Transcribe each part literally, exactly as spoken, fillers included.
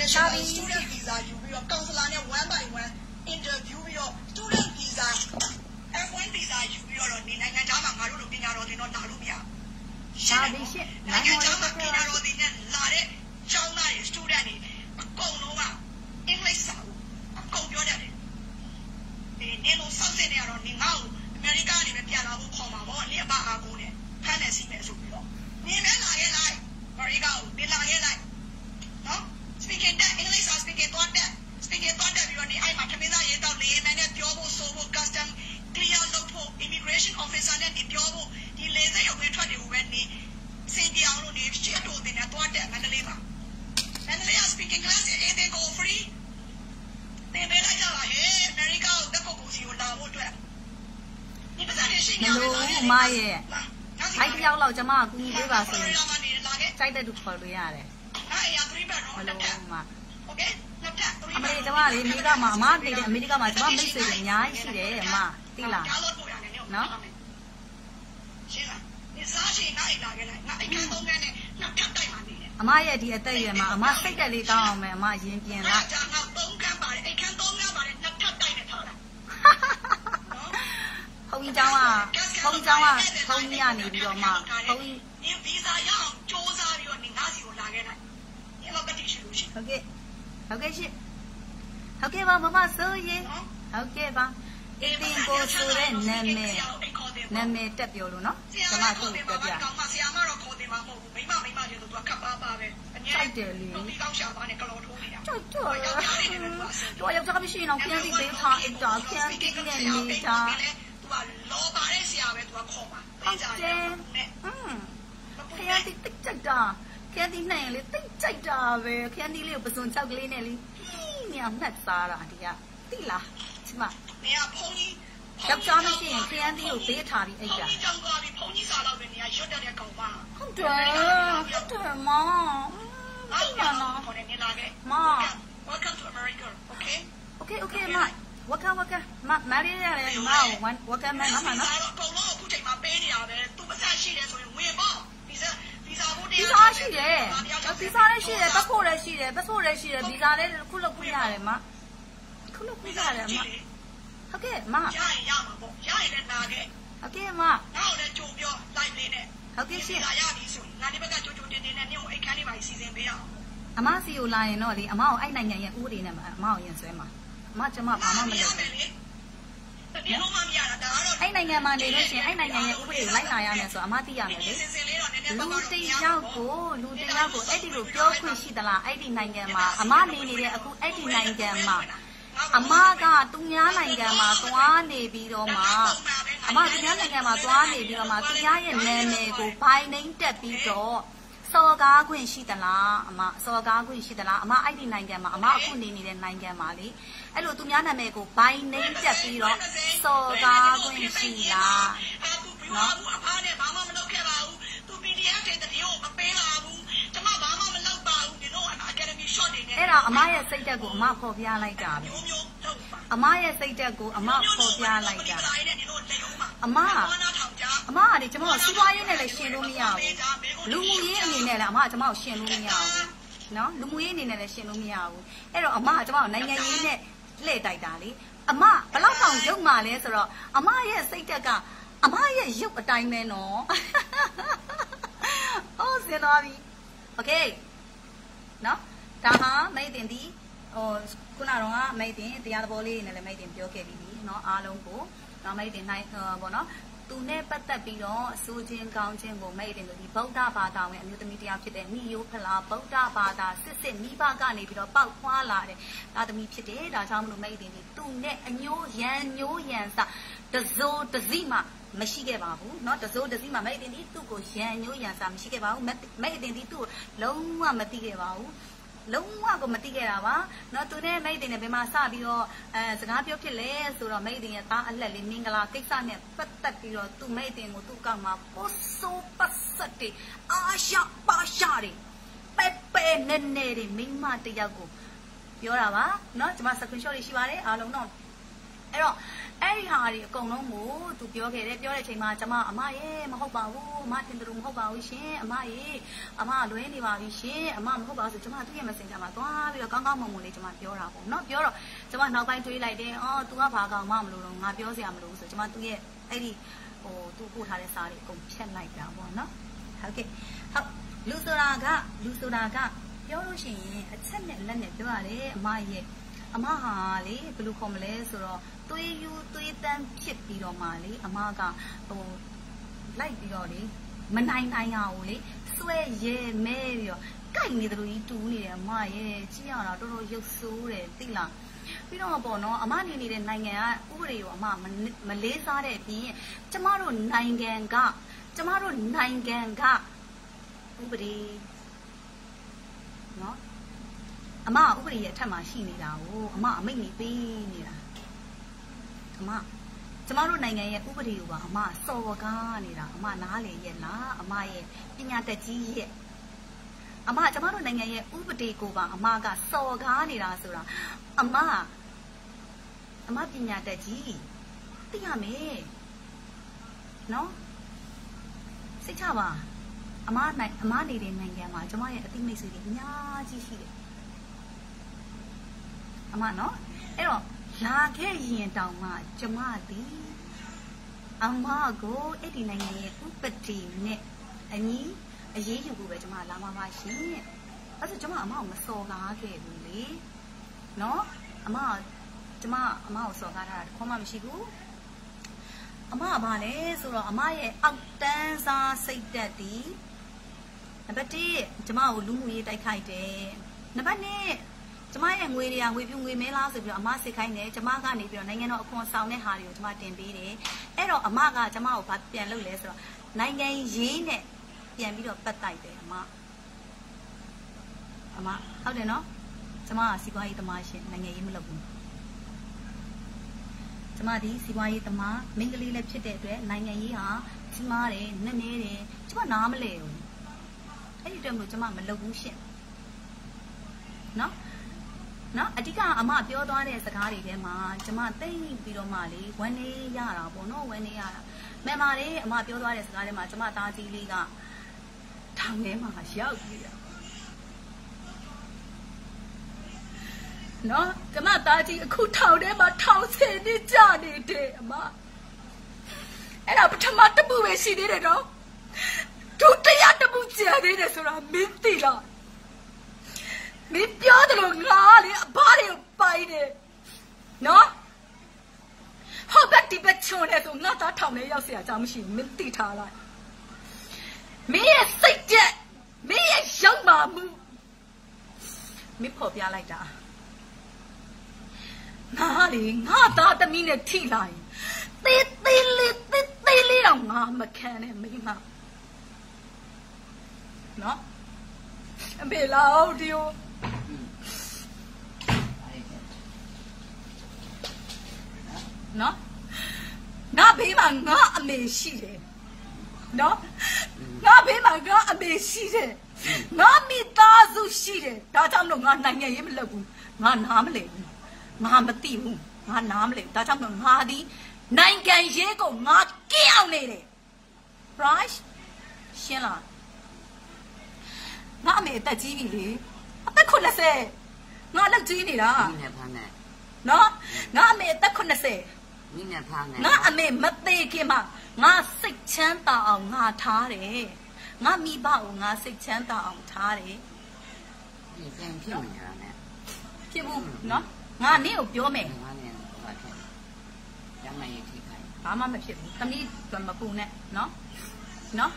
international student visa ယူပြီးတော့ counselor နဲ့ one by one interview ပြီးတော့ student visa F one visa ယူပြီးတော့နေနိုင်ငံသားမှာငါတို့လိုပညာတော်သင်တော့လာလို့မရရှင်းတယ်ရှင်းနိုင်ငံသားမှာပညာတော်သင်နဲ့လာတဲ့ကျောင်းသားတွေ student တွေအကုန်လုံးကအင်္ဂလိပ်စာကိုအကုန်ပြောတတ်တယ်ဒီနေလို့စောင့်စစ်နေရတော့နေငါ့ကိုအမေရိကန်ကနေပဲပြန်လာဖို့ခေါ်မှာပေါ့နေအပအားကိုနဲ့ဖမ်းနေစီမယ်ဆိုပြီးတော့နေမဲလာခဲ့လိုက်အမေရိကန်ကိုနေလာခဲ့လိုက်နော် speaking that English or speaking တော့တဲ့ speaking တော့တဲ့ပြီးတော့နေအဲ့မှာခမင်းသားရေးတော့လေမနဲ့ပြောဖို့ဆိုဖို့ custom clear လုပ်ဖို့ immigration officer နဲ့ဒီပြောဖို့ဒီလေစိတ်အဝင်ထွက်တွေကိုပဲနေစင်ကြအောင်လို့နေရှင်းတော့တင်နေတော့တဲ့မန္တလေးမှာမန္တလေးက speaking class အေးတဲ့ကို free သင်ပေးလိုက်ကြပါဟဲ့အမေရိကန်ကိုတက်ဖို့ကိုစီကိုလာဖို့အတွက်ဒီပစံနေရှင်းရမယ်လားမရဲ့အဲ့တယောက်လောက်ကျမကကူညီပေးပါဆိုရင်ကြိုက်တဲ့သူခေါ်လို့ရတယ်အဲ့ရthree bed တော့လက်ထပ်မှာ okay လက်ထပ်အမေကျမလေးအမေရိကမှာအမတည်တဲ့အမေရိကမှာကျမမိတ်ဆွေတွေအများကြီးရှိတယ်အမသိလားနော်ရှင်းလားဒီစားရှိနိုင်လာခဲ့လိုက်ငါအိမ်ကသုံးခန်းနဲ့နှစ်ထပ်တိုက်မှနေတယ်အမရဲ့ဒီအသက်အရွယ်မှာအမစိတ်တက်လေးကောင်းအောင်မယ်အမရင်ပြင်လားကြာငါသုံးခန်းပါတယ်အိမ်ကသုံးခန်းပါတယ်နှစ်ထပ်တိုက်နဲ့ထားတာဘုန်းကြီးเจ้าကဘုန်းကြီးเจ้าကဘုန်းကြီးကနေပြီးတော့မှဘုန်းကြီးဒီဗီဇာရအောင်စူးစမ်းပြီးတော့နေငါစီကိုလာခဲ့လိုက်ဒီလိုကတိရှိလို့ရှိဟုတ်ကဲ့ဟုတ်ကဲ့ရှိဟုတ်ကဲ့ပါမမဆိုရင်ဟုတ်ကဲ့ပါအင်းတင်ကိုဆိုတဲ့နာမည်နာမည်တက်ပြောလို့နော်ကျွန်မသူ့ကိုပြပြကောင်မဆရာမတော့ခေါ်တယ်မှာမဟုတ်ဘူးမိမမိမကျတော့သူကခပ်ပါပါပဲအမြဲတိုက်တယ်လေဒီကောင်ရှာပါနဲ့ကလော်ထိုးနေတာတော်တော်တော့ရောက်ကြမရှိရင်တော့ပြန်ပြီးပေးထားအတာပြန်ပြီးနဲ့နေတာသူကလောပါတဲ့ဆရာပဲသူကခေါ်ပါသိကြတယ်อืมခရတီတိတ်ကြတာခရတီနိုင်လေတိတ်ကြိုက်တာပဲခရတီလေးကိုပစုံချောက်ကလေးနဲ့လေညမှတ်စားတာဒီကသိလားချမနေရဖုန်းကြီးယောက်ျားမရှိရင်ခရတီကိုပေးထားပြီးအိတ်တာဖုန်းကြီးကြောင်းသွားပြီးဖုန်းကြီးစားတော့ပဲနေရရွတ်တဲ့ကောင်ပါဟုတ်တယ်ဟုတ်တယ်မောင်အဲ့ဒါတော့ခေါ်နေလာခဲ့မောင် welcome to America okay okay okay မwelcome welcome မမရီးရတယ်မောင် welcome မနော်နော်အကုန်လုံးအခုချိန်မှာပေးနေရပဲသူမဆက်ရှိတယ်ဆိုရင်ဝင်ပေါ့ဗီဇာဗီဇာဘိုးတရားဗီဇာရှိတယ်ဗီဇာလည်းရှိတယ်ပတ်ဖို့လည်းရှိတယ်ပတ်ဖို့လည်းရှိတယ်ဗီဇာလည်းခုလောက်ခုရတယ်မခုလောက်ခုရတယ်မဟုတ်ကဲ့မရရင်ရမှာပေါ့ရရင်လည်းနာခဲ့ဟုတ်ကဲ့မနောက်လည်းကြိုပြော live လေးနဲ့ဟုတ်ကဲ့ရှင်းဗီဇာရပြီဆိုရင်ငါဒီဘက်ကကြိုကြိုတင်တင်နဲ့နင့်ကိုအိတ်ခမ်းလေးပါစီစဉ်ပေးအောင်အမစီကိုလာရင်တော့လေအမကိုအဲ့နိုင်ငံရဲ့ဥပဒေနဲ့အမကိုရင်ဆွဲမှာအမကျမဘာမှမလုပ်ဘူးဒီလိုမှမရတာဒါကတော့အဲ့နိုင်ငံမှာနေလို့ရှိရင်အဲ့နိုင်ငံရဲ့ဥပဒေကိုလိုက်လာရမယ်ဆိုအမသိရမယ်လေလူတယောက်ကိုလူတယောက်ကိုအဲ့ဒီလိုပြောခွင့်ရှိသလားအဲ့ဒီနိုင်ငံမှာအမနေနေတဲ့အခုအဲ့ဒီနိုင်ငံမှာအမကသူများနိုင်ငံမှာသွားနေပြီးတော့မှအမသူများနိုင်ငံမှာသွားနေပြီးတော့မှသူများရဲ့နာမည်ကိုဘိုင်းနှိမ့်တက်ပြီးတော့စော်ကားခွင့်ရှိသလားအမစော်ကားခွင့်ရှိသလားအမအဲ့ဒီနိုင်ငံမှာအမအခုနေနေတဲ့နိုင်ငံမှာလေအဲ့လိုသူများနာမည်ကိုဘိုင်းနှိမ့်တက်ပြီးတော့စော်ကားခွင့်ရှိလားနော်အဖားနဲ့ဘာမှမလုပ်ခဲ့ပါဘူးသူ ပီ ဒီ အက်ဖ် တွေတည်းကိုမပေးပါဘူးကျမဘာမှမလုပ်ပါဘူးဒီတော့ academy shot တွေနဲ့အဲ့ဒါအမရဲ့စိတ်တက်ကိုအမဖော်ပြလိုက်တာပဲအမရဲ့စိတ်တက်ကိုအမဖော်ပြလိုက်တာအမအမကလေကျွန်တော်စီးပွားရေးနဲ့လည်းရှင်လို့မရဘူးလူမှုရေးအနေနဲ့လည်းအမကကျွန်တော်ရှင်လို့မရဘူးနော်လူမှုရေးအနေနဲ့လည်းရှင်လို့မရဘူးအဲ့တော့အမကကျွန်တော်နိုင်ငံရေးနဲ့လှည့်တိုက်တာလေအမဘလောက်တောင်ရုပ်မှလဲဆိုတော့အမရဲ့စိတ်တက်ကအမရဲ့ရုပ်အတိုင်းပဲနော်အော်စင်တော်ပြီโอเคနော်ဒါဟာမိတ်တင်ဒီဟိုခုနကတော့မိတ်တင်တရားသဘောလေးနဲ့လည်းမိတ်တင်ပြောခဲ့ပြီးပြီเนาะအားလုံးကိုနော်မိတ်တင်နိုင်ပေါ့နော်သူနဲ့ပတ်သက်ပြီးတော့အစိုးချင်းကောင်းချင်းကိုမိတ်တင်လို့ဒီဗုဒ္ဓဘာသာဝင်အမျိုးသမီးတရားဖြစ်တဲ့မိယိုဖလားဗုဒ္ဓဘာသာစစ်စစ်မိဘကနေပြီးတော့ပေါက်ဖွာလာတဲ့သားသမီးဖြစ်တယ်ဒါကြောင့်မလို့မိတ်တင်ဒီသူနဲ့အညိုးရန်ညိုးရန်စတစိုးတစည်းမှမရှိခဲ့ပါဘူးเนาะတစိုးတစည်းမှမိတ်တင်ဒီသူ့ကိုရန်ညိုးရန်စမရှိခဲ့ပါဘူးမိတ်တင်ဒီသူ့ကိုလုံးဝမသိခဲ့ပါဘူးလုံးဝကိုမသိခဲ့တာပါเนาะသူနဲ့မိတ်တင်နဲ့ဘယ်မှာစပြီးတော့အဲစကားပြောဖြစ်လဲဆိုတော့မိတ်တင်ရဲ့သားအလက်လေးမင်္ဂလာကိစ္စနဲ့ပတ်သက်ပြီးတော့သူမိတ်တင်ကိုသူ့ကောက်မှာပို့ဆိုးပတ်ဆက်တွေအာရှပါရှာတွေပဲပဲနဲ့နဲ့တွေမိမတယောက်ကိုပြောတာပါเนาะကျွန်မ screenshot တွေရှိပါတယ်အားလုံးတော့အဲ့တော့အဲ့ဒီဟာတွေအကုန်လုံးကိုသူပြောခဲ့တယ်ပြောတဲ့အချိန်မှာကျမအမရဲ့မဟုတ်ပါဘူးအမတင်တယ်လို့မဟုတ်ပါဘူးရှင်အမရဲ့အမလွဲနေပါပြီရှင်အမမဟုတ်ပါဘူးဆိုကျမသူ့ရဲ့ messenger မှာသွားပြီးတော့ကောင်းကောင်းမွန်မွန်လေးကျမပြောတာပေါ့နော်ပြောတော့ကျမနောက်ပိုင်းတွေးလိုက်တယ်အော် तू ကဘာကောင်မှမလို့တော့ငါပြောစရာမလိုဘူးဆိုကျမသူ့ရဲ့အဲ့ဒီဟိုသူပို့ထားတဲ့စာတွေအကုန်ဖြတ်လိုက်တာပေါ့နော်ဟုတ်ကဲ့ဟုတ်လူဆိုတာကလူဆိုတာကပြောလို့ရှိရင်အချက်နဲ့လက်နဲ့ပြောရတယ်အမရဲ့အမဟာလေဘယ်လိုခေါ်မလဲဆိုတော့သွေးယူသွေးတန်းဖြစ်ပြီးတော့မှလေအမကဟိုလိုက်ပြီးတော့လေမနိုင်နိုင်ရဘူးလေဆွဲရဲမဲပြီးတော့ကြိုက်နေတယ်လို့ကြီးတူနေတယ်အမရဲ့ကြည့်ရတာတော်တော်ရုပ်ဆိုးတယ်သိလားပြီးတော့ပေါ့နော်အမနေနေတဲ့နိုင်ငံကဥပဒေကိုအမမလေးစားတဲ့အပြင်ကျမတို့နိုင်ငံကကျမတို့နိုင်ငံကဥပဒေနော်အမဥပဒေရဲ့အထက်မှာရှိနေတာကိုအမအမိတ်နေပေးနေတာအမကျမတို့နိုင်ငံရဲ့ဥပဒေကိုပါအမစော်ကားနေတာအမနားလေရဲ့လားအမရဲ့ပညာတတ်ကြီးရဲ့အမကျမတို့နိုင်ငံရဲ့ဥပဒေကိုပါအမကစော်ကားနေတာဆိုတာအမအမပညာတတ်ကြီးသိရမယ်နော်စိတ်ချပါအမနိုင်အမနေတဲ့နိုင်ငံမှာကျမရဲ့အသိမိတ်ဆွေတွေအများကြီးရှိတယ်အမနော်အဲ့တော့လာခဲ့ရင်တောင်မှကျမဒီအမကိုအဲ့ဒီနိုင်ငံရဲ့ဥပဒေနဲ့အညီအရေးယူဖို့ပဲကျမလာမှာပါရှင်အဲ့ဆိုကျမအမကိုမစော်ကားခဲ့ဘူးလေနော်အမကျမအမကိုစော်ကားတာတခွမှမရှိဘူးအမကဘာလဲဆိုတော့အမရဲ့အောက်တန်းစားစိတ်သက်ဒီနံပါတ်တစ်ကျမကိုလူမှုရေးတိုက်ခိုက်တယ်နံပါတ်နှစ်ကျမရဲ့ငွေတွေကငွေပြူငွေမဲလားဆိုပြီးတော့အမစစ်ခိုင်းတယ်ကျမကနေပြီးတော့နိုင်ငံတော်အခွန်ဆောင်တဲ့ဟာတွေကိုကျမတင်ပေးတယ်အဲ့တော့အမကကျမကိုဘာပြန်လုပ်လဲဆိုတော့နိုင်ငံရေးနဲ့ပြန်ပြီးတော့ပတ်တိုက်တယ်အမအမဟုတ်တယ်နော်ကျမကစီးပွားရေးသမားရှင်နိုင်ငံရေးမလုပ်ဘူးကျမဒီစီးပွားရေးသမားမိန်းကလေးလည်းဖြစ်တဲ့အတွက်နိုင်ငံရေးဟာကြီးမားတယ်နက်နဲတယ်ကျမနားမလဲဘူးအဲ့ဒီတည်းမို့ကျမမလုပ်ဘူးရှင်နော်နော်အဓိကအမပြောသွားတဲ့စကားတွေထဲမှာကျမသိပြီးတော့မှလေဝမ်းနေရတာပေါ့နော်ဝမ်းနေရတာမှန်ပါတယ်အမပြောသွားတဲ့စကားထဲမှာကျမသားကြီးလေးကထောင်ထဲမှာရောက်ပြီးတာနော်ကျမသားကြီးအခုထောင်ထဲမှာထောင်ဆယ်နှစ်ကြာနေတယ်အမအဲ့ဒါပထမတစ်ပုပဲရှိသေးတယ်နော်ဒုတိယတစ်ပုကြာသေးတယ်ဆိုတာမင်းသိလားမင်းပြောတယ်လို့ငါလေအဘတွေပိုင်တယ်နော်ဟုတ်ကဲ့ဒီဘက်ချုံနေဆိုငါသားထောင်ထဲရောက်เสียကြမရှိဘူးမင်းသိထားလားမင်းရဲ့စိတ်ကြက်မင်းရဲ့ရောက်ပါမှုမင်းဖော်ပြလိုက်တာငါလေငါသားသမီးနဲ့ထိလာရင်သေးသေးလေးသေးသေးလေးတော့ငါမခံနဲ့မိမနော်အမေလာအောင်ဒီကိုနော်ငါဘေးမှာငါအမေရှိတယ်နော်ငါဘေးမှာငါအမေရှိတယ်ငါမိသားစုရှိတယ်ဒါကြောင့်လို့ငါနိုင်ငံရေးမလုပ်ဘူးငါနားမလဲဘူးငါမသိဘူးငါနားမလဲဘူးဒါကြောင့်လို့ငါဒီနိုင်ငံရေးကိုငါကင်းအောင်နေတယ် right ရှင်းလားငါအမေအသက်ကြီးပြီလေအသက်ခုနှစ်ဆယ်ငါလက်ကြီးနေတာမိနဲ့ဖမ်းနဲ့နော်ငါအမေအသက်ခုနှစ်ဆယ်မိနဲ့ဖမ်းနဲ့ငါအမေမသေးခင်မှာငါစိတ်ချမ်းသာအောင်ငါထားတယ်ငါမိဘကိုငါစိတ်ချမ်းသာအောင်ထားတယ်ဒီပြန်ဖြစ်မနေတာနဲ့ဖြစ်ဘူးနော်ငါနင့်ကိုပြောမယ်ငါနဲ့ဘာဖြစ်ကျမရဲ့ထိခိုက်ဘာမှမဖြစ်ဘူးသမီးမပူနဲ့နော်နော်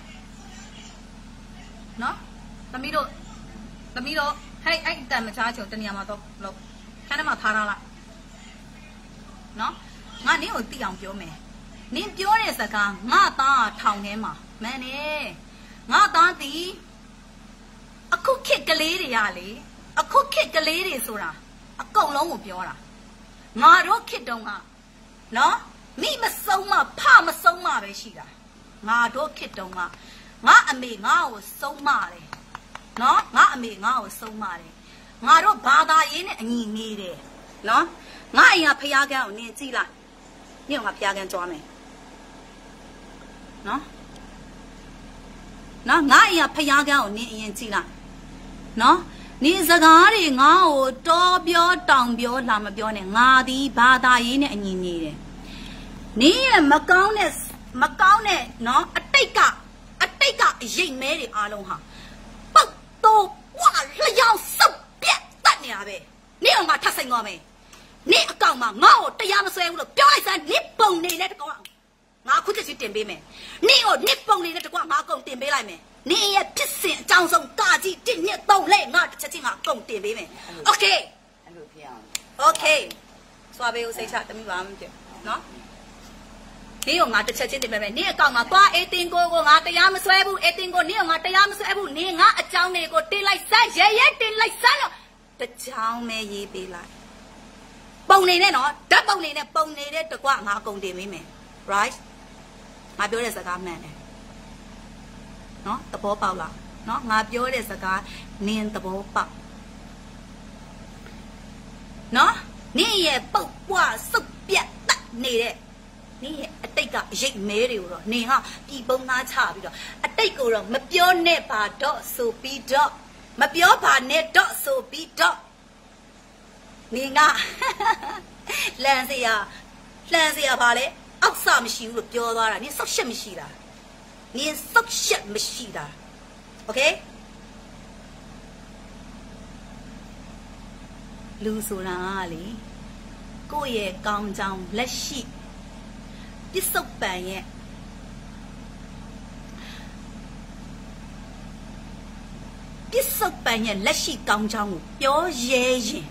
နော်သမီးတို့သမီးတို့ဟဲ့အဲ့တန်မချားချုံတနေရာမှာတော့လို့ခန်းထဲမှာထားထားလိုက်နော်ငါနင့်ကိုသိအောင်ပြောမယ်နင်ပြောတဲ့စကားငါသားထောင်ထဲမှာမှန်တယ်ငါသားတီအခုခစ်ကလေးတွေကလေအခုခစ်ကလေးတွေဆိုတာအကုန်လုံးကိုပြောတာငါတို့ခစ်တုံးကနော်မိမဆုံးမဖမဆုံးမပဲရှိတာငါတို့ခစ်တုံးကငါအမေငါ့ကိုဆုံးမတယ်နော်ငါအမေငါ့ကိုဆုံးမတယ်ငါတို့ဘာသာရေးနဲ့အညီနေတယ်နော်ငါအိမ်ကဖျားကန်းကိုနင်ကြည့်လိုက်你用我偏跟抓没？喏，喏，俺也偏跟我你眼睛啦，喏。你这个的我招标当标那么标呢？我的八大爷呢？你你的，你也没讲呢，没讲呢，喏，啊对个，啊对个，人没的阿龙哈，不都哇了要十遍得呢呗？你有嘛他生我没？你讲嘛，我对呀么说我了，表一声你帮你来的讲，我哭着去点杯没？你我你帮你来的讲，我讲点杯来没？你也必须掌声大气，今年都来我这今下供点俾咪 ？OK， OK， 刷俾我四叉，等于話咁嘅，喏。你用我這七千點俾咪？你講我掛一定個個我哋啱衰ဘူး，一定個你用我哋啱衰ဘူး，你我一張你個電嚟山，日日電嚟山咯，一張咩嘢俾嚟？幫你咧喏，得幫你咧，幫你咧，就掛我供點俾咪 ？Right？ 我表你實講咩咧？เนาะตะโพเป่าล่ะเนาะงาပြောတဲ့စကားနင်းตะโพเป่าเนาะနင်းရဲ့ပုတ်ပွားစုပ်ပြတ်တတ်နေတဲ့နင်းရဲ့အတိတ်ကရိတ်မဲတွေကိုတော့နင်းကပြည်ပုံသားချပြီးတော့အတိတ်ကိုတော့မပြောနဲ့ပါတော့ဆိုပြီးတော့မပြောပါနဲ့တော့ဆိုပြီးတော့နင်းကလန်စရာလန်စရာပါလေအောက်ဆမရှိဘူးလို့ပြောသွားတာနင်းဆောက်ရှက်မရှိတာ你缩小没事的 ，OK？ လူဆိုတာကလေကိုယ့်ရဲ့ကောင်းကြောင်းလက်ရှိပစ္စုပန်ရဲ့ပစ္စုပန်ရဲ့လက်ရှိကောင်းကြောင်းကိုပြောရဲရင်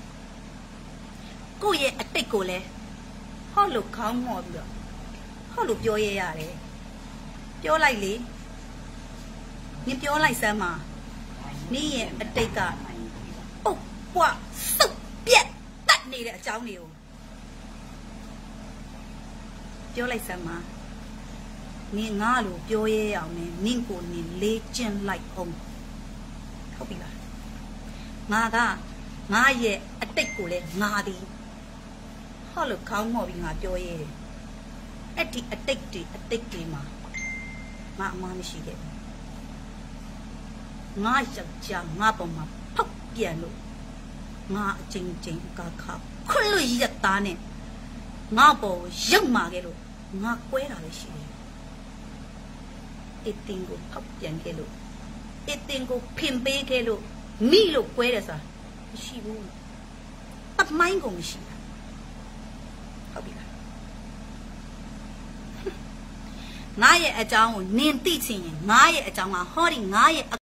ကိုယ့်ရဲ့အတိတ်ကိုလည်းဟောလို့ခေါင်းမော်ပြီးတော့ဟောလို့ပြောရဲရတယ်ပြောလိုက်လေ你ပြောလိုက်စမ်းမှာ你ရဲ့အတိတ်ကပုတ်ပွားစုပ်ပြတ်တတ်နေတဲ့အကြောင်းတွေကိုပြောလိုက်စမ်းမှာ你ငါလိုပြောရဲအောင်နဲ့နင့်ကိုနင်လေးကျင့်လိုက်အောင်ဟုတ်ပြီလားငါကငါရဲ့အတိတ်ကိုလည်းငါသည်ဟောလို့ခေါင်းမော်ပြီးငါပြောရဲတယ်အဲ့ဒီအတိတ်တွေအတိတ်တွေမှာငါအမှမရှိခဲ့ဘူးငါယောက်ျားငါပေါ်မှာဖောက်ပြန်လို့ငါအချင်းချင်းကခါခွလို့ရတာနဲ့ငါပေါ်ရုပ်မာခဲ့လို့ငါကွဲတာလည်းရှိတယ်အတင်းကိုဖောက်ပြန်ခဲ့လို့အတင်းကိုဖင်ပေးခဲ့လို့မိလို့ကွဲတယ်ဆိုတာမရှိဘူးပတ်မိုင်းကိုမရှိတာဟုတ်ပြီလားငါရဲ့အကြောင်းကိုနင်သိချင်ရင်ငါရဲ့အကြောင်းကဟောဒီငါရဲ့